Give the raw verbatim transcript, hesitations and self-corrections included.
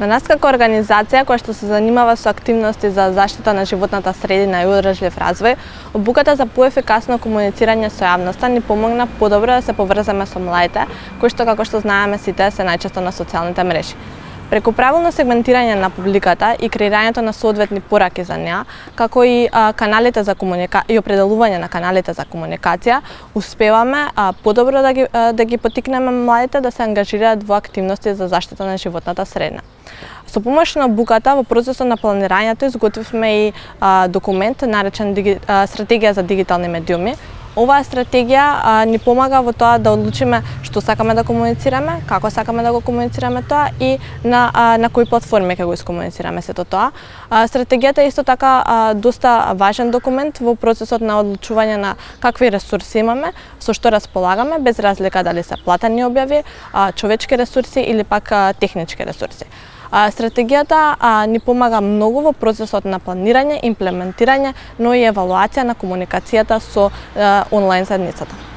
На нас како организација која што се занимава со активности за заштита на животната средина и одржлив развој, обуката за поефикасно комуницирање со јавноста ни помогна подобро да се поврземе со младите, кои што како што знаеме сите се најчесто на социјалните мрежи. Преку правилно сегментирање на публиката и креирањето на соодветни пораки за неа, како и а, каналите за комуника и определување на каналите за комуникација, успеваме а, подобро да ги а, да ги поттикнеме младите да се ангажираат во активности за заштита на животната средина. Со помош на обуката во процесот на планирањето изготвивме и а, документ наречен диги, а, стратегија за дигитални медиуми. Оваа стратегија а, ни помага во тоа да одлучиме што сакаме да комуницираме, како сакаме да го комуницираме тоа и на а, на кои платформи ќе го искомуницираме сето тоа. А, стратегијата е исто така а, доста важен документ во процесот на одлучување на какви ресурси имаме, со што располагаме, без разлика дали се платени објави, а, човечки ресурси или пак а, технички ресурси. Стратегијата а, ни помага многу во процесот на планирање, имплементирање, но и евалуација на комуникацијата со а, онлайн заедницата.